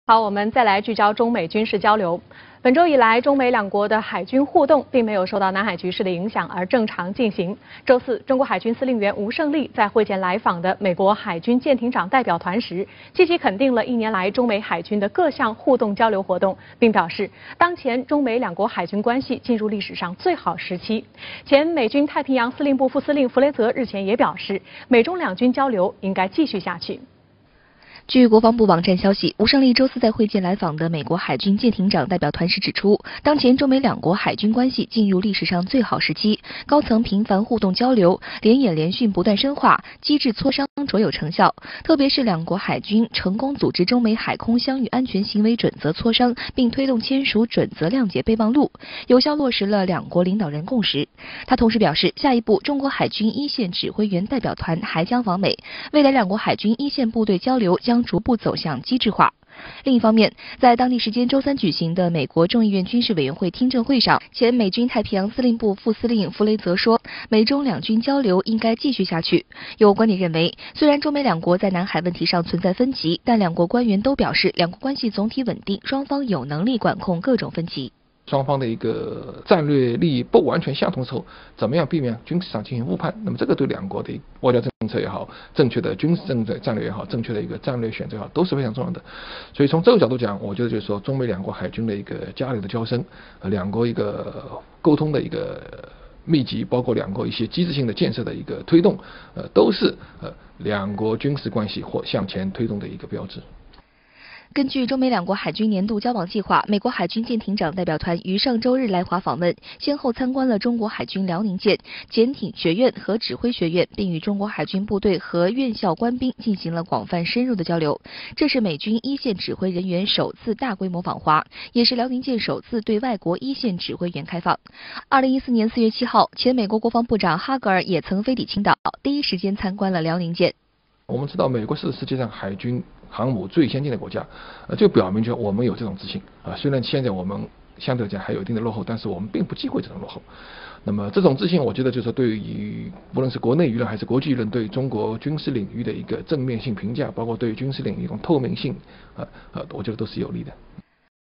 好，我们再来聚焦中美军事交流。本周以来，中美两国的海军互动并没有受到南海局势的影响而正常进行。周四，中国海军司令员吴胜利在会见来访的美国海军舰艇长代表团时，积极肯定了1年来中美海军的各项互动交流活动，并表示，当前中美两国海军关系进入历史上最好时期。前美军太平洋司令部副司令弗雷泽日前也表示，美中两军交流应该继续下去。 据国防部网站消息，吴胜利周四在会见来访的美国海军舰艇长代表团时指出，当前中美两国海军关系进入历史上最好时期，高层频繁互动交流，联演联训不断深化，机制磋商卓有成效。特别是两国海军成功组织中美海空相遇安全行为准则磋商，并推动签署准则谅解备忘录，有效落实了两国领导人共识。他同时表示，下一步中国海军一线指挥员代表团还将访美，未来两国海军一线部队交流将逐步走向机制化。另一方面，在当地时间周三举行的美国众议院军事委员会听证会上，前美军太平洋司令部副司令弗雷泽说，美中两军交流应该继续下去。有观点认为，虽然中美两国在南海问题上存在分歧，但两国官员都表示，两国关系总体稳定，双方有能力管控各种分歧。 双方的一个战略利益不完全相同的时候，怎么样避免军事上进行误判？那么这个对两国的外交政策也好，正确的军事政策战略也好，正确的一个战略选择也好，都是非常重要的。所以从这个角度讲，我觉得就是说，中美两国海军的一个交流的交深，两国一个沟通的一个密集，包括两国一些机制性的建设的一个推动，都是两国军事关系或向前推动的一个标志。 根据中美两国海军年度交往计划，美国海军舰艇长代表团于上周日来华访问，先后参观了中国海军辽宁舰潜艇学院和指挥学院，并与中国海军部队和院校官兵进行了广泛深入的交流。这是美军一线指挥人员首次大规模访华，也是辽宁舰首次对外国一线指挥员开放。2014年4月7号，前美国国防部长哈格尔也曾飞抵青岛，第一时间参观了辽宁舰。 我们知道，美国是世界上海军航母最先进的国家，就表明我们有这种自信啊。虽然现在我们相对来讲还有一定的落后，但是我们并不忌讳这种落后。那么这种自信，我觉得就是对于无论是国内舆论还是国际舆论对中国军事领域的一个正面性评价，包括对军事领域一种透明性，我觉得都是有利的。